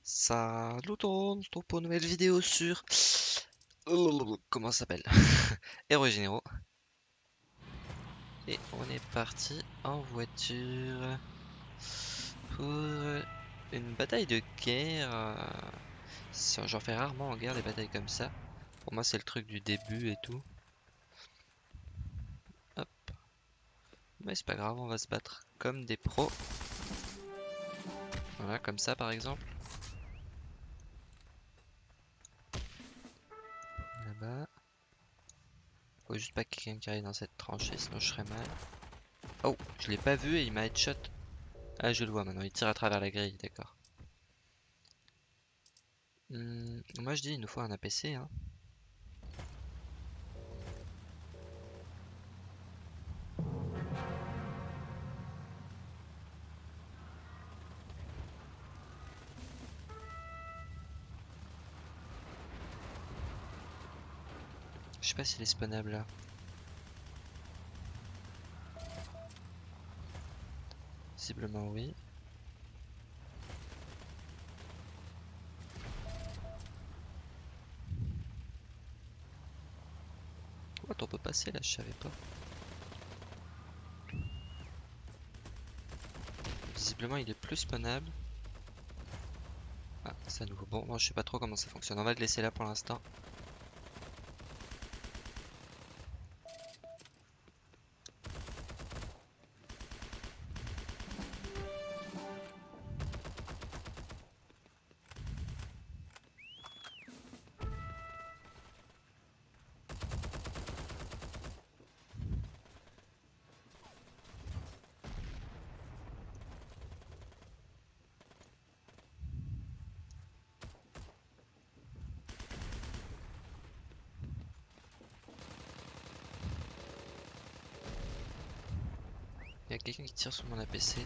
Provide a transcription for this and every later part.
Salut tout le monde, on se retrouve pour une nouvelle vidéo sur... Comment ça s'appelle? Héros Généraux. Et on est parti en voiture pour une bataille de guerre. J'en fais rarement en guerre des batailles comme ça. Pour moi c'est le truc du début et tout. Hop. Mais c'est pas grave, on va se battre comme des pros. Voilà, comme ça par exemple. Là-bas. Faut juste pas quelqu'un qui aille dans cette tranchée, sinon je serais mal. Oh, je l'ai pas vu et il m'a headshot. Ah, je le vois maintenant, il tire à travers la grille, d'accord. Moi je dis, il nous faut un APC, hein. Je sais pas s'il est spawnable là. Visiblement oui. What, on peut passer là, je savais pas. Visiblement il est plus spawnable. Ah, c'est à nouveau. Bon, moi je sais pas trop comment ça fonctionne. On va le laisser là pour l'instant. Il y a quelqu'un qui tire sur mon APC.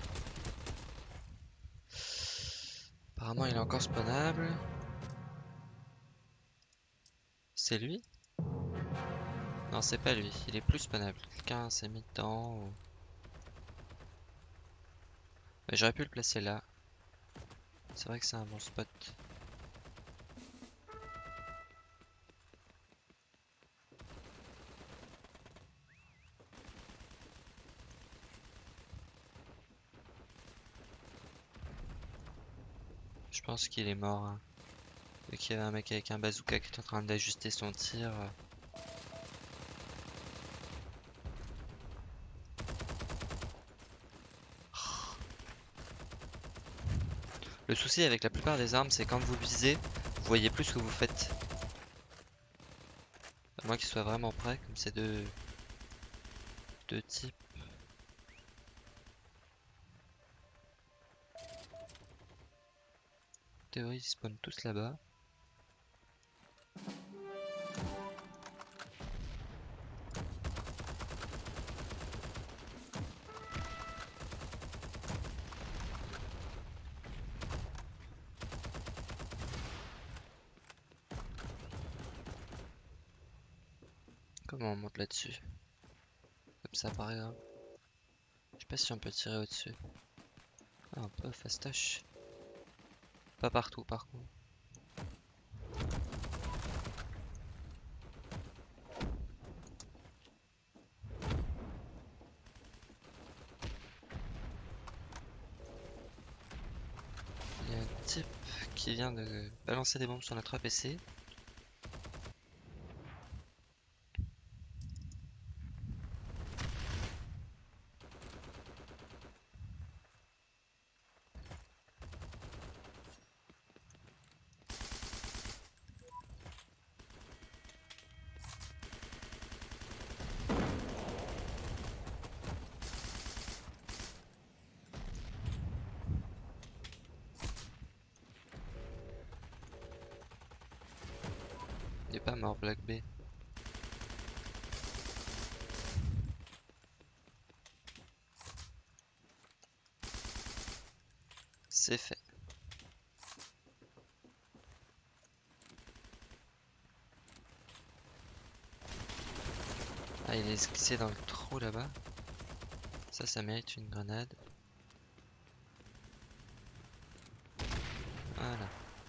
Apparemment il est encore spawnable. C'est lui? Non, c'est pas lui. Il est plus spawnable. Quelqu'un s'est mis dedans ou... Mais j'aurais pu le placer là. C'est vrai que c'est un bon spot. Je pense qu'il est mort, hein. Vu qu'il y avait un mec avec un bazooka qui est en train d'ajuster son tir. Le souci avec la plupart des armes, c'est quand vous visez, vous voyez plus ce que vous faites. À moins qu'ils soient vraiment prêts, comme ces deux types. En théorie, ils spawnent tous là-bas. Comment on monte là-dessus? Comme ça, par exemple. Je sais pas si on peut tirer au-dessus. Ah, on peut, fastoche. Pas partout, par contre. Il y a un type qui vient de balancer des bombes sur notre APC. Il est pas mort, Black B. C'est fait. Ah, il est esquissé dans le trou là-bas. Ça mérite une grenade. Voilà.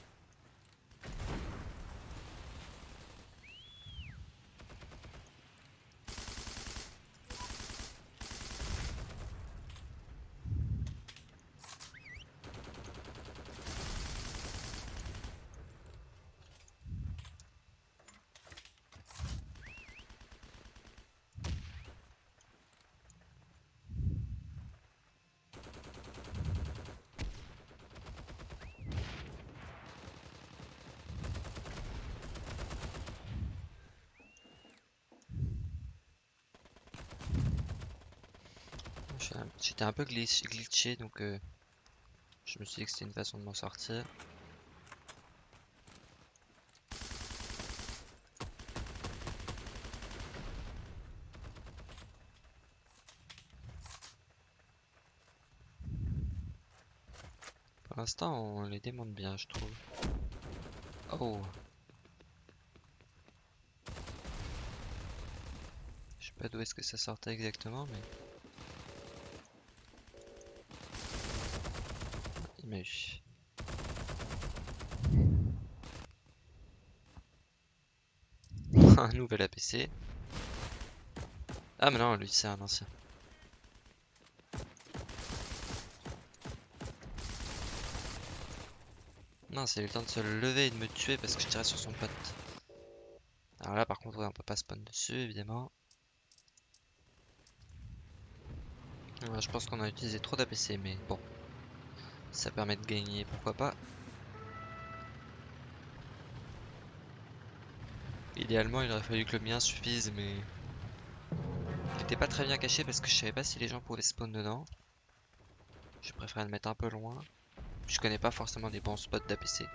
J'étais un peu glitché, donc je me suis dit que c'était une façon de m'en sortir. Pour l'instant, on les démonte bien, je trouve. Oh! Je sais pas d'où est-ce que ça sortait exactement, mais... Il m'a eu. Un nouvel APC. Ah mais non, lui c'est un ancien. Non, c'est eu le temps de se lever et de me tuer parce que je tirais sur son pote. Alors là par contre, ouais, on peut pas spawn dessus évidemment. Ouais, je pense qu'on a utilisé trop d'APC, mais bon. Ça permet de gagner, pourquoi pas. Idéalement, il aurait fallu que le mien suffise, mais... Il était pas très bien caché parce que je savais pas si les gens pouvaient spawn dedans. Je préfère le mettre un peu loin. Je connais pas forcément des bons spots d'APC.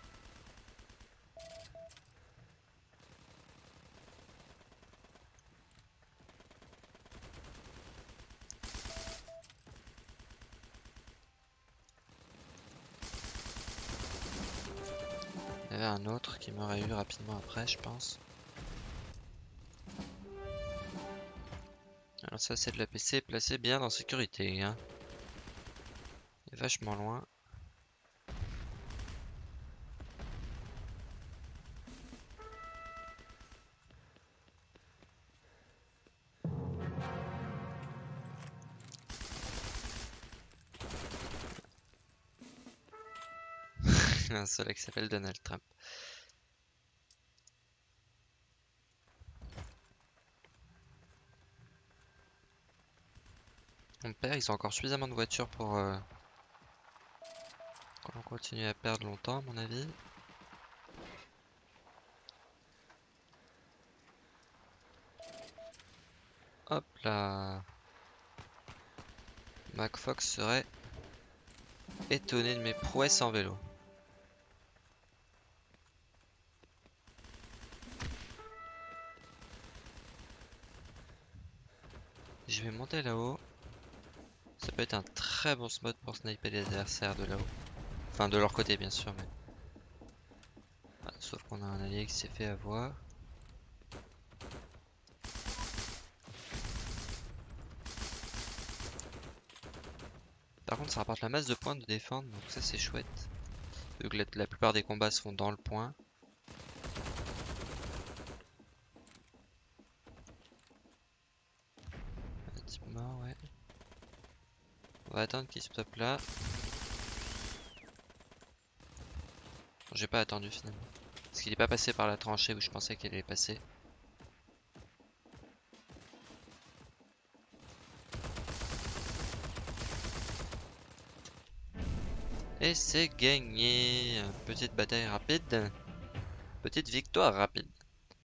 Il y avait un autre qui m'aurait eu rapidement après, je pense. Alors ça, c'est de l'APC placé bien en sécurité, hein. Il est vachement loin. Il y a un seul qui s'appelle Donald Trump. Mon père, ils ont encore suffisamment de voitures pour qu'on continue à perdre longtemps, à mon avis. Hop là. MacFox serait étonné de mes prouesses en vélo. Je vais monter là-haut. Ça peut être un très bon spot pour sniper les adversaires de là-haut. Enfin, de leur côté, bien sûr, mais... Ah, sauf qu'on a un allié qui s'est fait avoir. Par contre, ça rapporte la masse de points de défendre, donc ça c'est chouette. Vu que la plupart des combats se font dans le point. Un type mort, ouais. On va attendre qu'il se stoppe là. J'ai pas attendu finalement. Parce qu'il est pas passé par la tranchée où je pensais qu'il allait passer. Et c'est gagné. Petite bataille rapide. Petite victoire rapide.